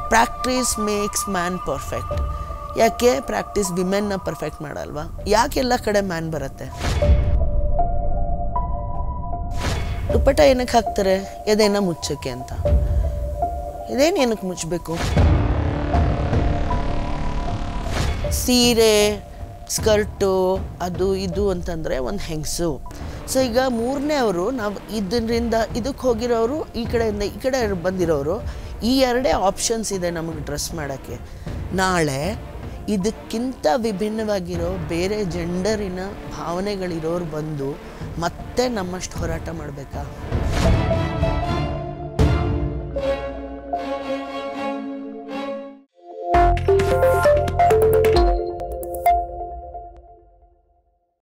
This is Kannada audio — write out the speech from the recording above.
Practice makes man perfect. ಯಾಕೆ ಪ್ರಾಕ್ಟೀಸ್ ವಿಮೆನ್ನ ಪರ್ಫೆಕ್ಟ್ ಮಾಡಲ್ವಾ? ಯಾಕೆ ಎಲ್ಲ ಕಡೆ ಮ್ಯಾನ್ ಬರುತ್ತೆ? ದುಪ್ಪಟ್ಟ ಏನಕ್ಕೆ ಹಾಕ್ತಾರೆ? ಎದೆನ ಮುಚ್ಚಕ್ಕೆ ಅಂತ. ಇದೇನು ಏನಕ್ಕೆ ಮುಚ್ಚಬೇಕು? ಸೀರೆ, ಸ್ಕರ್ಟು, ಅದು ಇದು ಅಂತಂದರೆ ಒಂದು ಹೆಂಗಸು. ಸೊ ಈಗ ಮೂರನೇ ಅವರು, ನಾವು ಇದರಿಂದ ಇದಕ್ಕೆ ಹೋಗಿರೋರು, ಈ ಕಡೆಯಿಂದ ಈ ಕಡೆ ಬಂದಿರೋರು, ಈ ಎರಡೇ ಆಪ್ಷನ್ಸ್ ಇದೆ ನಮಗೆ ಡ್ರೆಸ್ ಮಾಡೋಕ್ಕೆ. ನಾಳೆ ಇದಕ್ಕಿಂತ ವಿಭಿನ್ನವಾಗಿರೋ ಬೇರೆ ಜೆಂಡರಿನ ಭಾವನೆಗಳಿರೋರು ಬಂದು ಮತ್ತೆ ನಮ್ಮಷ್ಟು ಹೋರಾಟ ಮಾಡಬೇಕಾ?